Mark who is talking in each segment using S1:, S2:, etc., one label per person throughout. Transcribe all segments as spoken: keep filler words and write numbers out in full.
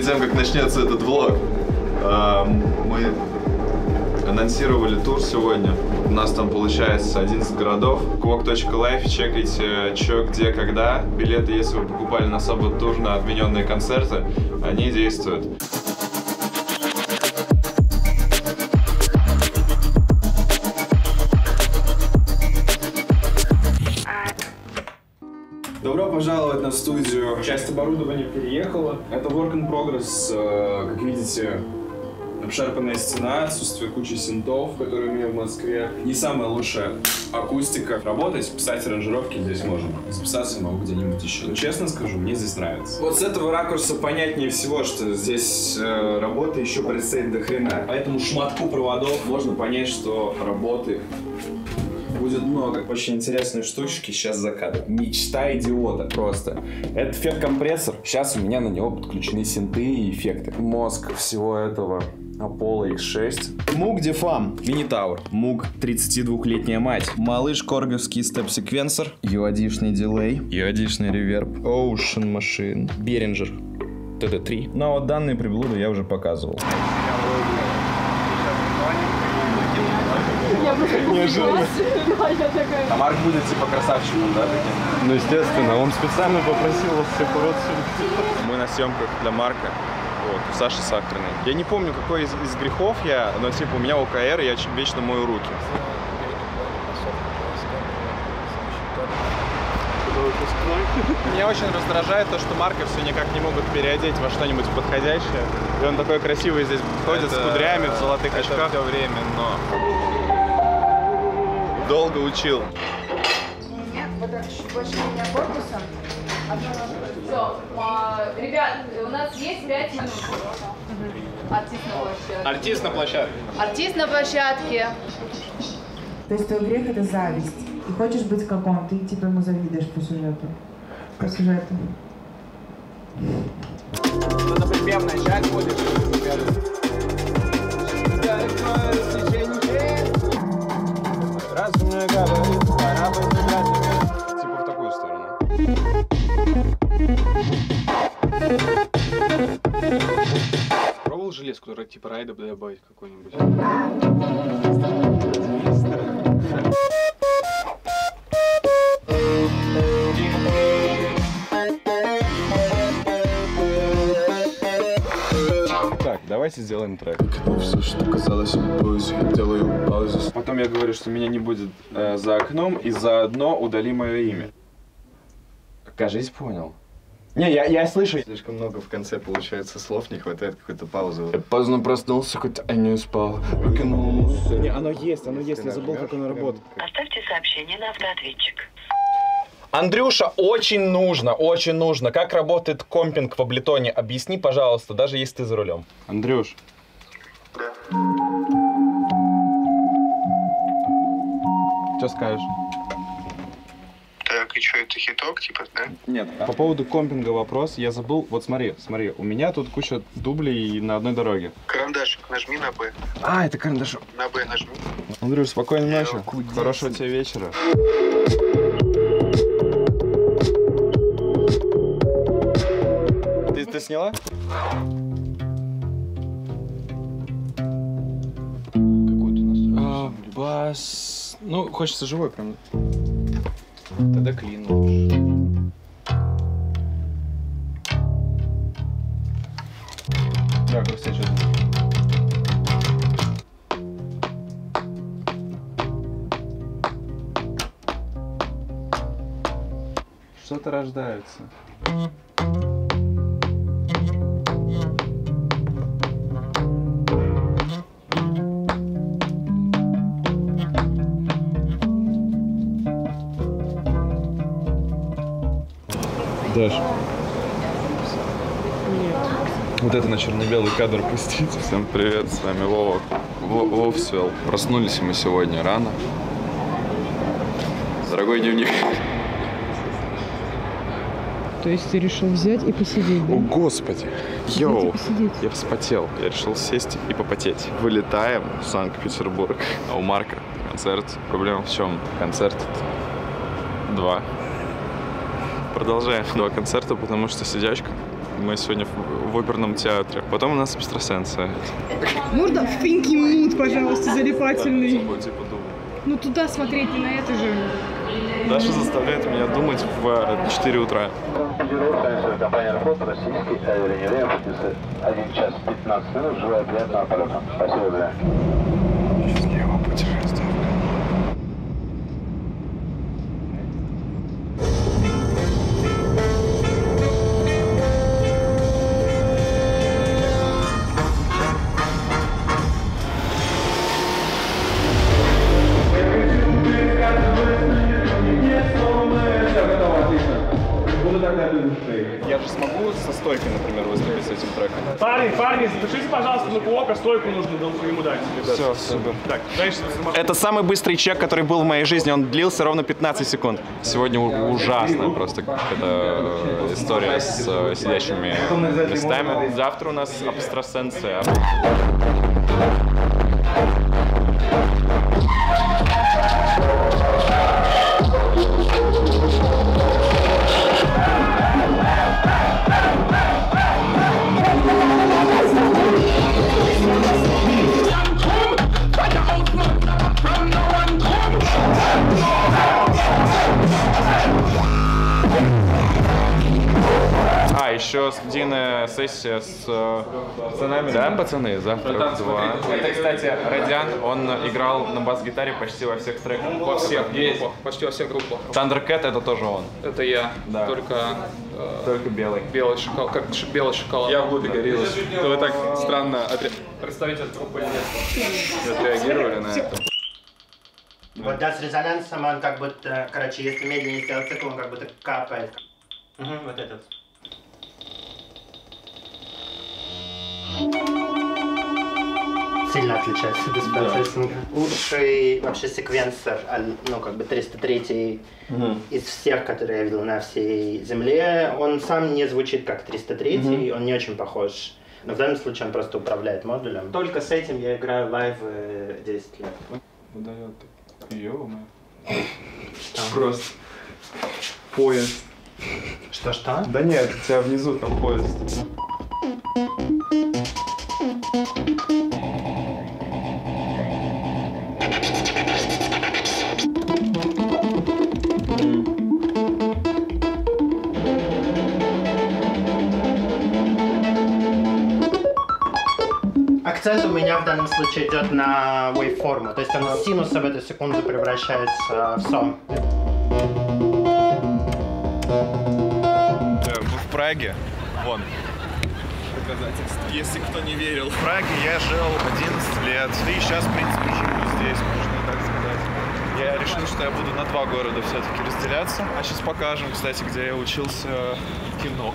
S1: перед тем, как начнется этот влог, мы анонсировали тур сегодня. У нас там получается одиннадцать городов. квок точка лайф, чекайте, чё, где, когда. Билеты, если вы покупали на Sabbath Tour, на отмененные концерты, они действуют.
S2: Добро пожаловать на студию. Часть оборудования переехала. Это work in progress. Как видите, обшарпанная стена, отсутствие кучи синтов, которые у меня в Москве. Не самая лучшая акустика. Работать, писать аранжировки здесь можно. Записаться могу где-нибудь еще. Но честно скажу, мне здесь нравится. Вот с этого ракурса понятнее всего, что здесь э, работы еще предстоит до хрена. По этому шматку проводов можно понять, что работы будет много. Очень интересные штучки сейчас за кадром. Мечта идиота просто. Это эффект-компрессор. Сейчас у меня на него подключены синты и эффекты. Мозг всего этого Apollo икс шесть. Муг Дефам. Мини-таур. Муг тридцатидвухлетняя мать. Малыш корговский степ-секвенсор. ю эй ди-шный дилей. ю эй ди-шный реверб. Ocean Machine. Behringer ти ди три. Но вот данные приблуды я уже показывал. Неожиданно. А Марк будет типа красавчиком, да, таким?
S3: Ну, естественно, он специально попросил вас всех родственников.
S1: Мы на съемках для Марка, вот, у Саши Сахариной. Я не помню, какой из, из грехов я, но типа у меня ОКР, и я вечно мою руки. Меня очень раздражает то, что Марка все никак не могут переодеть во что-нибудь подходящее. И он такой красивый здесь ходит это, с кудрями в золотых это очках.
S4: Все время, но
S1: долго учил.
S5: Нет, вот так чуть больше меня корпусом. Все, ребят, у нас есть пять минут. Артист на площадке.
S4: Артист на площадке.
S5: Артист на площадке.
S6: То есть твой грех — это зависть. Ты хочешь быть как он, ты типа ему завидуешь по сюжету. По сюжету.
S4: Надо припев начать будет. Разумно говорит, пора бы забрать.
S1: Типа в такую сторону.
S4: Пробовал железку, типа райда добавить какой-нибудь?
S1: Так, давайте сделаем трек.
S2: Все, что казалось поэзией, делаю паузу.
S1: Потом я говорю, что меня не будет э, за окном, и заодно удали мое имя. Кажись, понял. Не, я, я слышу.
S3: Слишком много в конце получается слов, не хватает какой-то паузы.
S2: Я поздно проснулся, хоть и не спал. Выкинул.
S1: Не, оно есть, оно есть, я забыл, как оно работает.
S7: Оставьте сообщение на автоответчик.
S8: Андрюша, очень нужно, очень нужно. Как работает компинг в Ableton? Объясни, пожалуйста, даже если ты за рулем.
S1: Андрюш.
S7: Да.
S1: Что скажешь?
S7: Так, и что, это хиток, типа, да?
S1: Нет, по поводу компинга вопрос. Я забыл, вот смотри, смотри, у меня тут куча дублей на одной дороге.
S7: Карандашик нажми на Б.
S1: А, это карандаш.
S7: На Б нажми.
S1: Андрюш, спокойной ночи. Хорошего тебе вечера. Ты, ты сняла?
S4: Какой-то настрой.
S1: А, бас... Ну, хочется живой прям.
S4: Тогда клин лучше.
S1: Да, просто что-то. Что-то рождается. Даш. Вот это на черно-белый кадр пустить. Всем привет, с вами Вова. Вовсвелл. Проснулись мы сегодня рано. Дорогой дневник.
S6: То есть ты решил взять и посидеть, да?
S1: О, господи. Йоу. Я вспотел. Я решил сесть и попотеть. Вылетаем в Санкт-Петербург. А у Марка концерт. Проблема в чем? Концерт два. Продолжаем два концерта, потому что сидячка. Мы сегодня в, в оперном театре. Потом у нас экстрасенсы.
S9: Можно в Pinky Mood, пожалуйста, залипательный?
S1: Типа, типа думаю.
S9: Ну туда смотреть, не на это же.
S1: Даша заставляет меня думать в четыре утра.
S10: Компания «Аэрофлот», российский авиалинии, один час пятнадцать минут. Желаю приятного полета. Спасибо, да.
S1: Счастливого путешествия.
S8: Я же смогу со стойкой, например, выступить с этим треком?
S3: Парни, парни, запишите, пожалуйста, на кулока, стойку нужно ему дать.
S8: Все, супер.
S3: Так, дальше.
S8: Это самый быстрый чек, который был в моей жизни. Он длился ровно пятнадцать секунд.
S1: Сегодня ужасная просто какая-то история с э, сидящими местами.
S8: Завтра у нас абстрасенция. А, еще студийная сессия с э, пацанами. Да, пацаны, завтра в два. Это, кстати, Родиан, он играл на бас-гитаре почти во всех треках.
S4: Во всех группах, почти во всех группах.
S8: Thundercat это тоже он.
S4: Это я,
S8: Да.
S4: только э,
S8: Только белый.
S4: белый шоколад, как ш- белый шоколад.
S3: Я в глубь горелась. Вы так странно отре... представитель группы нет.
S8: Отреагировали на это.
S11: Вот да, с резонансом он как будто, короче, если медленнее сделать цикл, он как будто капает. Угу, вот этот. Сильно отличается без процессинга. Лучший вообще секвенсор, ну как бы триста третий
S8: Угу.
S11: из всех, которые я видел на всей земле. Он сам не звучит как триста третий, он не очень похож. Но в данном случае он просто управляет модулем. Только с этим я играю лайв десять лет.
S1: Выдает. Ё-моё. Просто поезд.
S11: Что-что?
S1: Да нет, у тебя внизу там поезд.
S11: Акцент у меня в данном случае идет на waveform, то есть он из синуса в эту секунду превращается в сон.
S1: Мы в Праге. Вон. Доказательство. Если кто не верил. В Праге я жил одиннадцать лет. И сейчас, в принципе, живу здесь, можно так сказать. Я решил, что я буду на два города все-таки разделяться. А сейчас покажем, кстати, где я учился кино.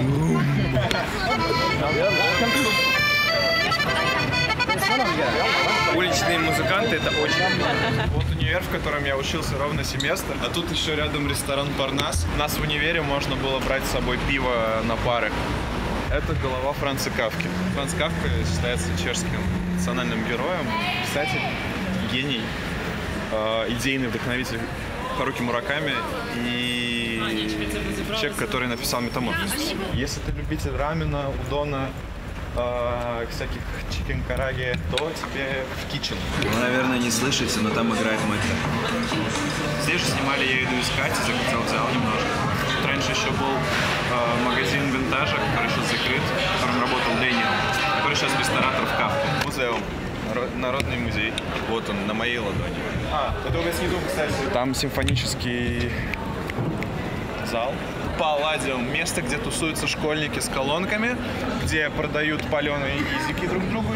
S1: Уличные музыканты — это очень... Вот универ, в котором я учился ровно семестр, а тут еще рядом ресторан «Парнас». У нас в универе можно было брать с собой пиво на пары. Это голова Франца Кафки. Франц Кафка считается чешским национальным героем, писатель, гений, э, идейный вдохновитель Харуки Мураками и человек, который написал «Метаморфоз». Если ты любитель рамена, удона, э, всяких чикен-караги, то тебе в кичен.
S12: Вы, наверное, не слышите, но там играет мой трек.
S1: Здесь же снимали «Я иду искать», и захотел взял немножко. Тут раньше еще был э, магазин винтажа, который сейчас закрыт, в котором работал Дэниел, который сейчас ресторатор в Кафке. Музеум. Народный музей. Вот он, на моей ладони. А, это у вас не думаю, кстати. Там симфонический зал. Палладиум. Место, где тусуются школьники с колонками, где продают паленые изики друг другу.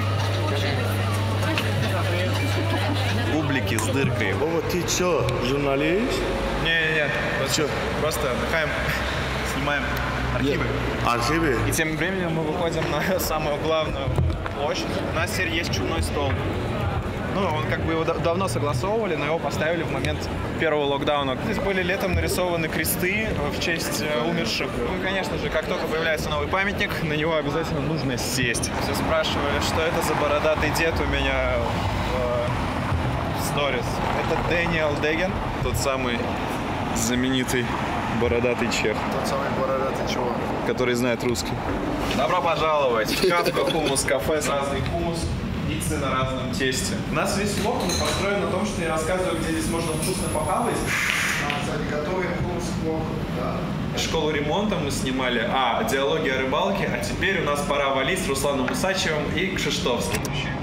S1: Бублики с дыркой.
S13: Вова, ты чё, журналист?
S1: Не-не-не, просто, просто отдыхаем, снимаем архивы.
S13: Архивы?
S1: И тем временем мы выходим на самую главную площадь. У нас теперь есть чумной стол. Ну, он как бы его дав- давно согласовывали, но его поставили в момент первого локдауна. Здесь были летом нарисованы кресты в честь э, умерших. Ну, конечно же, как только появляется новый памятник, на него обязательно нужно сесть. Все спрашивали, что это за бородатый дед у меня в, в сторис. Это Дэниел Деген, тот самый знаменитый бородатый чех.
S13: Тот самый бородатый
S4: Чего?
S1: Который знает русский. Добро пожаловать в Капка Хумус Кафе с разный хумус, пиццы на разном тесте. У нас весь влог построен на том, что я рассказываю, где здесь можно вкусно похавать. Готовый хумус к влогу, да. Школу ремонта мы снимали, а, диалоги о рыбалке, а теперь у нас пора валить с Русланом Усачевым и Кшиштовским.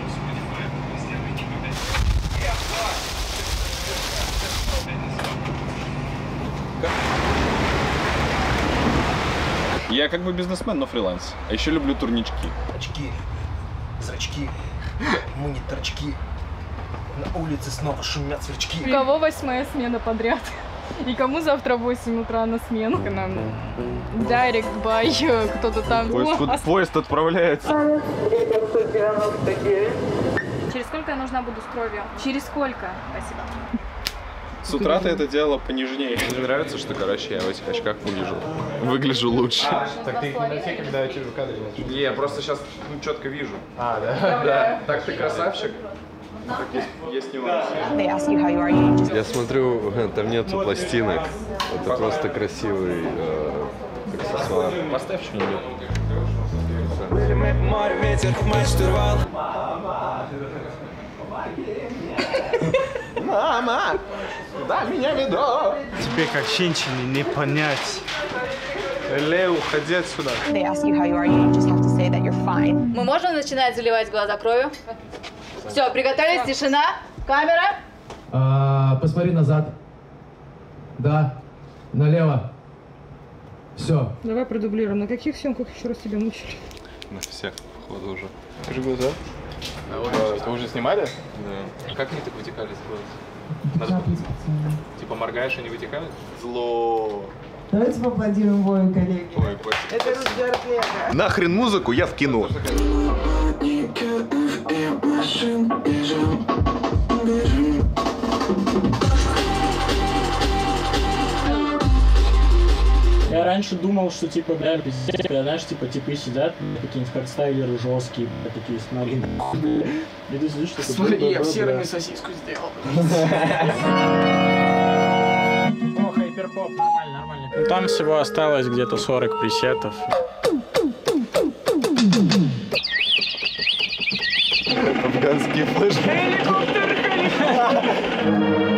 S1: Я как бы бизнесмен, но фриланс. А еще люблю турнички.
S14: Очки, зрачки, мониторчки. На улице снова шумят сверчки.
S15: У кого восьмая смена подряд? И кому завтра в восемь утра на смену? Нам директ бай, кто-то там.
S1: Поезд, поезд отправляется.
S15: Через сколько я нужна буду с кровью? Через сколько? Спасибо.
S1: С утра ты это делала понежнее. Мне нравится, что, короче, я в этих очках выгляжу, выгляжу луше.
S4: А, так ты их не носишь, когда в кадре носишь?
S1: Не, я просто сейчас ну, четко вижу.
S4: А, да? Да.
S1: Так ты красавчик. Так есть, есть нюансы.
S16: Я смотрю, там нету пластинок. Это просто красивый э, аксессуар.
S1: Поставь что-нибудь.
S14: Мама, куда меня ведут?
S17: Тебе как женщине не понять. Лео, уходи отсюда.
S5: Мы можем начинать заливать глаза кровью? Все, приготовились, тишина, камера.
S18: А, посмотри назад. Да, налево. Все.
S9: Давай продублируем. На каких съемках еще раз тебя мучили?
S1: На всех, походу, уже.
S4: Покажи глаза. А, вот, вы уже снимали?
S1: Да.
S4: Как они так вытекали с глаз? Надо... Типа моргаешь, они вытекают? Зло.
S6: Давайте поаплодируем Вою, коллеги.
S1: Ой,
S6: это русская арпега.
S19: Нахрен музыку, я в кино.
S20: Я раньше думал, что типа, бля, пиздец, знаешь, типа типы сидят, какие-нибудь хардстайлеры жесткие, такие, смотри, и ты сидишь, такой...
S4: Смотри, я в серами сосиску сделал.
S20: О, хайперпоп, нормально, нормально. Ну, там всего осталось где-то сорок пресетов.
S1: Афганский флеш.
S20: Хеликоптер, хеликоптер!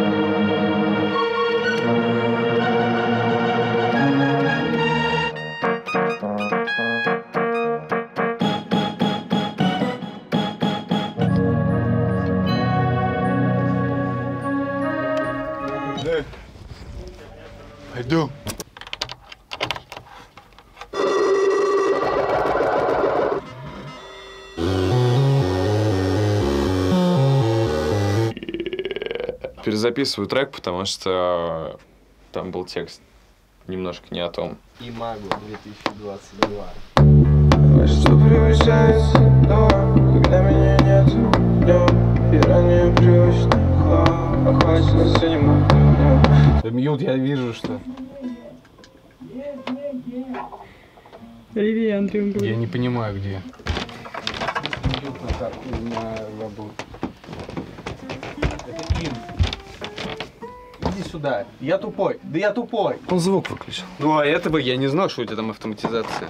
S1: Пойдем. Перезаписываю трек, потому что там был текст немножко не о том.
S4: Имаго две тысячи двадцать два.
S14: Что приближается до, когда меня нету днем, и ранее привычный хлам, охвачено синим огнем.
S4: Мьют, я вижу, что...
S9: Привет, Андрей.
S4: Я не понимаю, где. Мьют на карту, на лабу. Это им. Иди сюда. Я тупой. Да я тупой.
S3: Он звук выключил. Ну, а этого я не знал, что у тебя там автоматизация.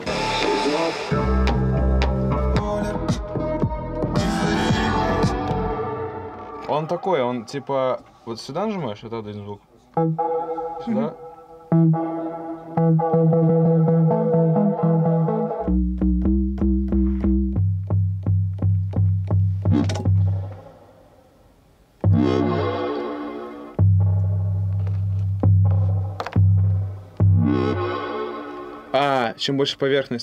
S1: Он такой, он типа... Вот сюда нажимаешь, это один звук. Сюда.
S3: А, чем больше поверхность.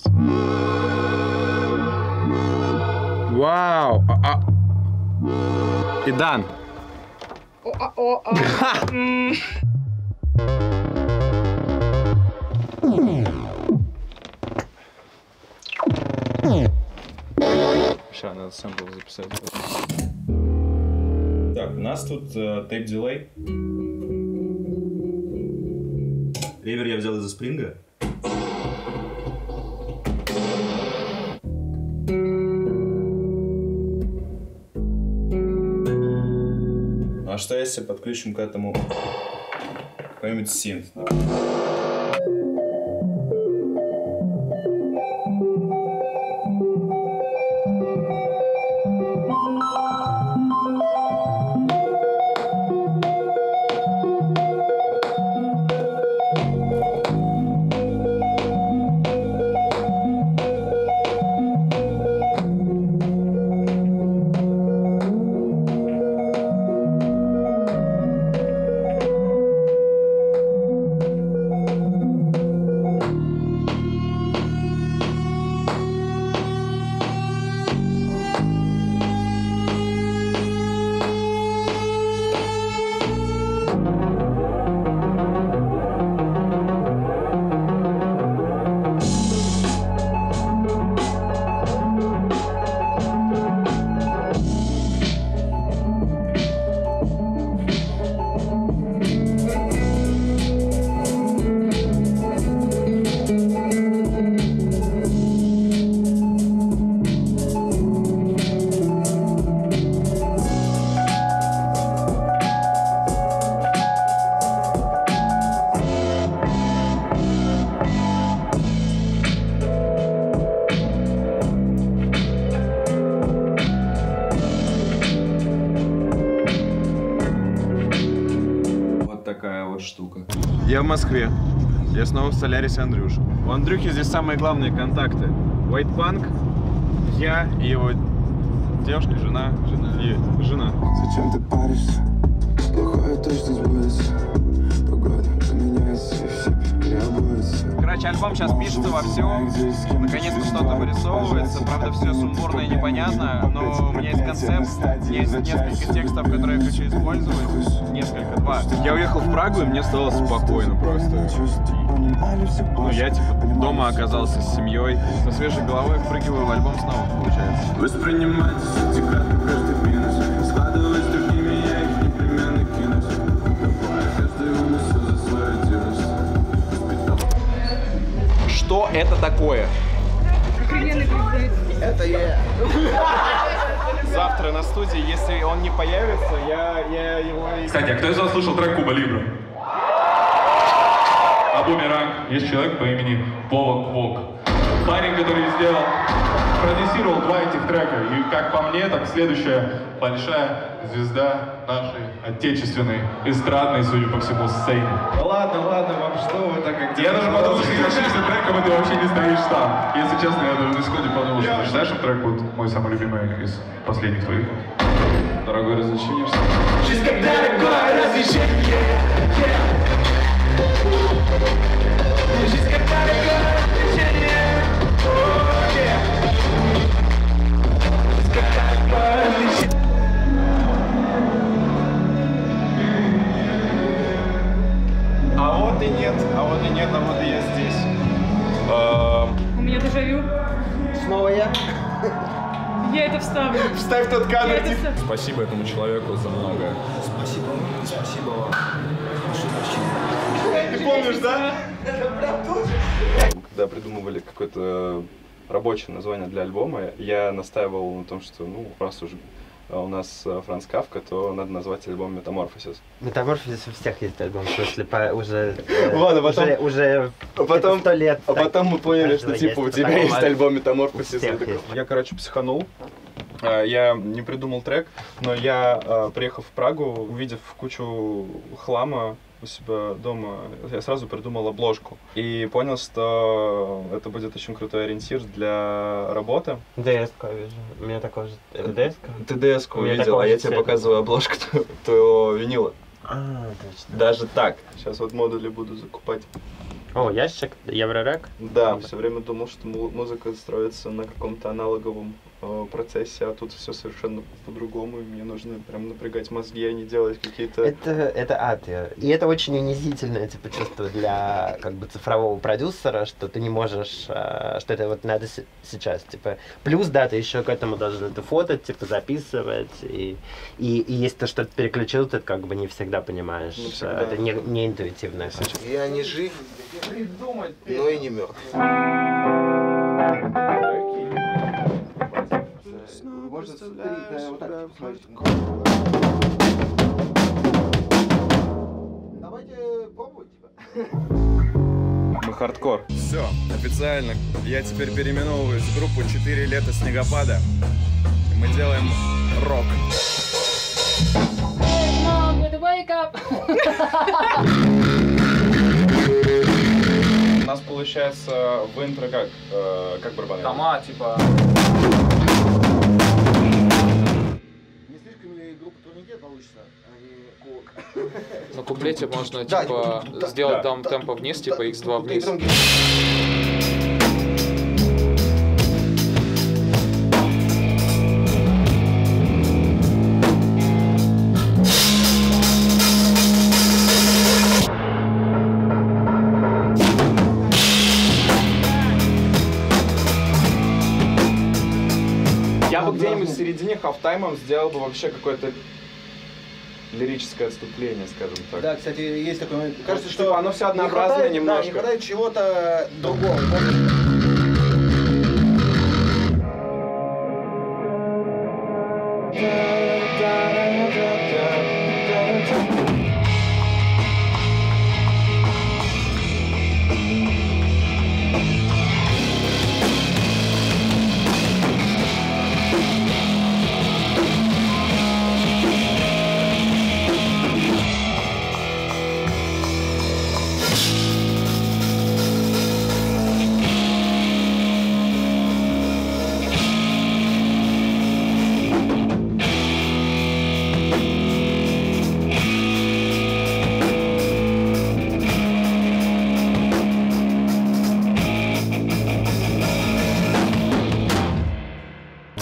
S3: Вау! А, а. И дан.
S1: Сейчас надо сэмпл записать. Так, у нас тут тейп-дилей.
S19: Ревер я взял из-за спринга.
S1: А что если подключим к этому какой-нибудь синт? штука.
S8: Я в Москве. Я снова в Солярисе Андрюша. У Андрюхи здесь самые главные контакты. White Punk, я и его девушка, жена, жена, и жена.
S14: Зачем ты паришься? Плохое точно сбудется. Погода поменяется, и все переобуется.
S8: Короче, альбом сейчас пишется вовсю. Наконец-то что-то вырисовывается. Правда, все сумбурно и непонятно, но у меня есть концепт, есть несколько текстов, которые я хочу использовать. Несколько, два. Я уехал в Прагу, и мне стало спокойно просто. Ну, я типа дома оказался с семьей. Со свежей головой впрыгиваю в альбом снова, получается.
S14: Воспринимать секретно каждый минус. Складывать с другими, я их непременно кинусь. Каждый умысел за свою активность.
S8: Что это такое?
S9: Охрененный предатель.
S8: Это я. Завтра на студии, если он не появится, я, я его...
S21: Кстати, а кто из вас слышал трек Куба Либра? А Бумеранг. Есть человек по имени Вова Квок. Парень, который сделал, продюсировал два этих трека. И как по мне, так следующая большая звезда нашей отечественной, эстрадной, судя по всему, сцене.
S8: Да ладно, ладно, вам что вы так как...
S21: Я даже подумал, что когда шли за треком, ты вообще не стоишь там. Если честно, я даже на секунду подумал, что ты знаешь, что трек вот мой самый любимый из последних твоих.
S8: Дорогой, разочинишься?
S14: Жизнь как дорогое развлечение. Жизнь как дорогое развлечение. Жизнь как дорогое развлечение.
S8: А вот и нет, а вот и нет, а вот и я здесь.
S9: У меня дежавю.
S11: Снова я?
S9: Я это вставлю.
S8: Вставь тот кадр.
S3: Спасибо этому человеку за многое.
S12: Спасибо вам, спасибо вам.
S8: Ты помнишь, да? Когда придумывали какое-то рабочее название для альбома, я настаивал на том, что, ну, раз уже у нас Франц Кафка, то надо назвать альбом «Метаморфозис».
S11: Метаморфозис у всех есть альбом, в смысле, по, уже,
S8: Ладно, потом,
S11: уже, уже
S8: потом,
S11: сто лет.
S8: А потом мы поняли, что типа у тебя есть альбом «Метаморфозис».
S11: Я,
S8: я, короче, психанул. Я не придумал трек, но я, приехав в Прагу, увидев кучу хлама у себя дома, я сразу придумал обложку. И понял, что это будет очень крутой ориентир для работы.
S11: ДС-ка вижу. У меня такой же... Это ДС-ка?
S8: Ты ДС-ку увидел, а я тебе показываю обложку твоего винила.
S11: А, точно.
S8: Даже так. Сейчас вот модули буду закупать.
S11: О, ящик? Еврорэк?
S8: Да, все время думал, что музыка строится на каком-то аналоговом э, процессе, а тут все совершенно по-другому, и мне нужно прям напрягать мозги, а не делать какие-то...
S11: Это, это ад. И это очень унизительное типа, чувство для как бы, цифрового продюсера, что ты не можешь, э, что это вот надо с- сейчас. Типа. Плюс, да, ты еще к этому должен это фотать, типа, записывать, и, и, и если ты что-то переключил, ты как бы не всегда понимаешь.
S8: Не всегда.
S11: Это не, не интуитивно.
S12: Я не жив, но и не мертв.
S10: Можно смотреть, да, вот так посмотреть.
S12: Давайте пробовать, типа.
S8: Мы хардкор. Все, официально. Я теперь переименовываюсь в группу «Четыре лета снегопада». И мы делаем рок.
S15: Mom, you wake up.
S8: У нас получается в интро как? Э, как барабаны?
S4: Тома, типа...
S12: Не слишком ли группа турнике получится, а не кулак?
S4: На куплете можно,
S12: Да,
S4: типа,
S12: да,
S4: сделать
S12: да,
S4: там
S12: да.
S4: темпо вниз, типа икс два вниз.
S8: Я бы где-нибудь в середине хафтаймом сделал бы вообще какое-то лирическое отступление, скажем так.
S12: Да, кстати, есть такой момент. Кажется,
S8: Типа,
S12: что
S8: оно все однообразное
S12: не хватает,
S8: немножко.
S12: Да, не хватает чего-то другого.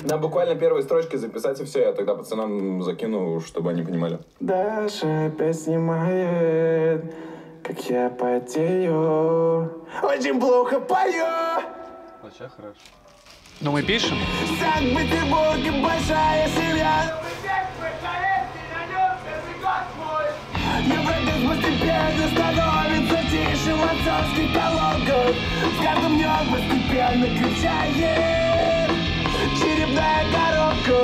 S2: На буквально первой строчке записать и все. Я тогда пацанам закину, чтобы они понимали.
S22: Даша опять снимает, как я потею. Очень плохо пою.
S16: Вообще хорошо.
S4: Но мы пишем.
S22: Санкт-Петербург, большая семья. Европец постепенно становится тише в отцовских колонках. С каждым днем постепенно кричает черепная коробка.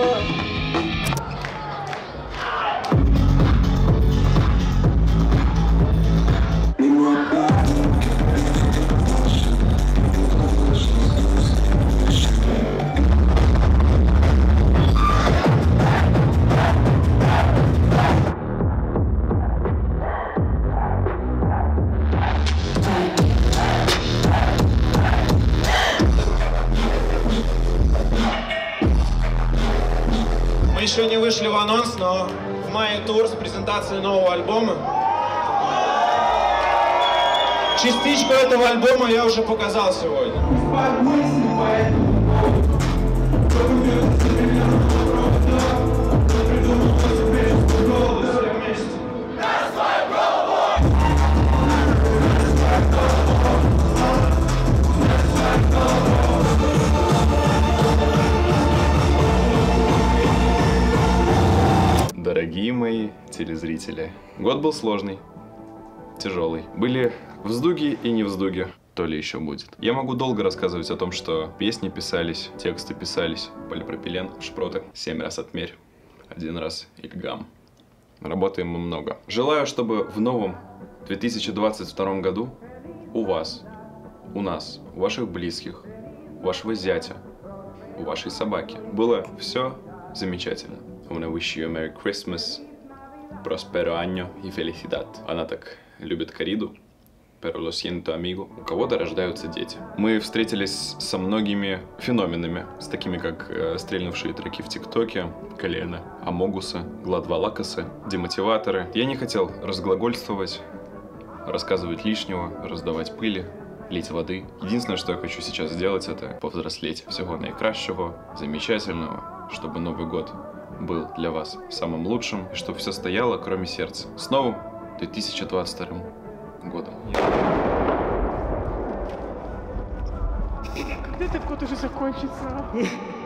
S22: Мы еще не вышли в анонс, но в мае тур с презентацией нового альбома. Частичку этого альбома я уже показал сегодня.
S1: Дорогие мои телезрители, год был сложный, тяжелый. Были вздуги и не вздуги, то ли еще будет. Я могу долго рассказывать о том, что песни писались, тексты писались, полипропилен, шпроты, семь раз отмерь, один раз Ильгам. Работаем мы много. Желаю, чтобы в новом две тысячи двадцать втором году у вас, у нас, у ваших близких, у вашего зятя, у вашей собаки было все замечательно. I wanna wish you a Merry Christmas, Prospero año y felicidad. Она так любит кориду. Pero lo siento, amigo. У кого-то рождаются дети. Мы встретились со многими феноменами, с такими как э, стрельнувшие треки в ТикТоке, Колена, Амогусы, Гладвалакасы, демотиваторы. Я не хотел разглагольствовать, рассказывать лишнего, раздавать пыли, лить воды. Единственное, что я хочу сейчас сделать, это повзрослеть. Всего наикращего, замечательного, чтобы Новый год был для вас самым лучшим, и чтобы все стояло, кроме сердца. С новым две тысячи двадцать вторым годом.
S9: Когда этот год уже закончится?